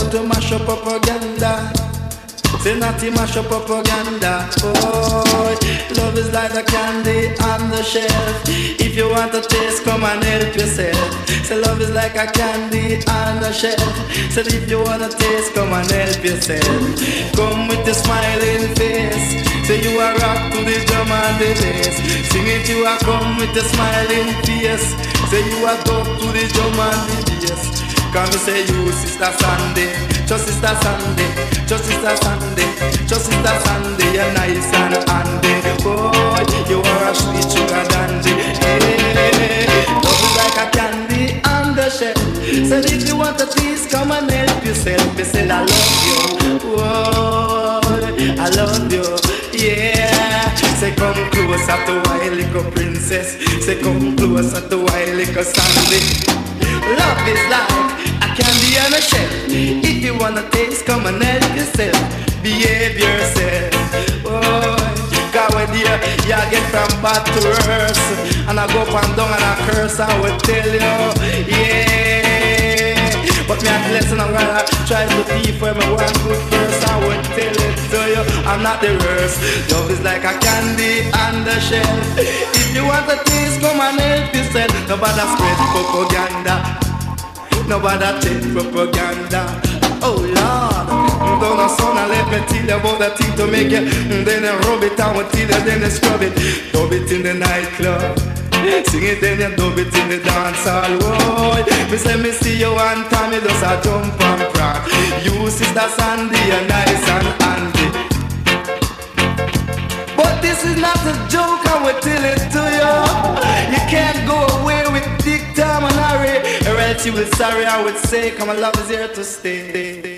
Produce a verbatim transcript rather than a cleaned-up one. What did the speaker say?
to mash up propaganda. Say not to mash up propaganda. Oh, love is like a candy on the shelf. If you want to taste, come and help yourself. Say love is like a candy on the shelf. Say if you want to taste, come and help yourself. Come with a smiling face. Say you are rock to the drum and the bass. Sing it, you are come with a smiling face. Say you are go to the drum and the bass. Come and say you Sister Sunday, just Sister Sunday, just Sister Sunday, just Sister Sunday, you're nice and handy. Boy, you are a sweet sugar dandy. Hey, love is like a candy on the shelf. So if you want a piece, come and help yourself. Me say I love you, boy, I love you, yeah. Say come closer to my little princess. Say come closer to my little Sunday. Love is like a candy on a shelf. If you wanna taste, come and help yourself. Behave yourself. Oh, God, when you, you get from bad to worse, and I go up and down and I curse, I will tell you, yeah. But me at the lesson, I'm gonna try to be for me one good verse. I will tell it to you, I'm not the worst. Love is like a candy on the shelf. If you want to taste, come and help yourself. Nobody spread propaganda. Nobody take propaganda. Oh Lord, don't no son and let me tell you about the thing to make you. Then I rub it and we tell you, then I scrub it. Dub it in the nightclub. Sing it, then you dub it in the dance hall. Boy, me say me see you one time, you just a jump and crack. You Sister Sandy, you're nice and handy. But this is not a joke, I will tell it to you. You can't go away with Dick, Tom and Harry, or else you will sorry, I would say, come on, love is here to stay.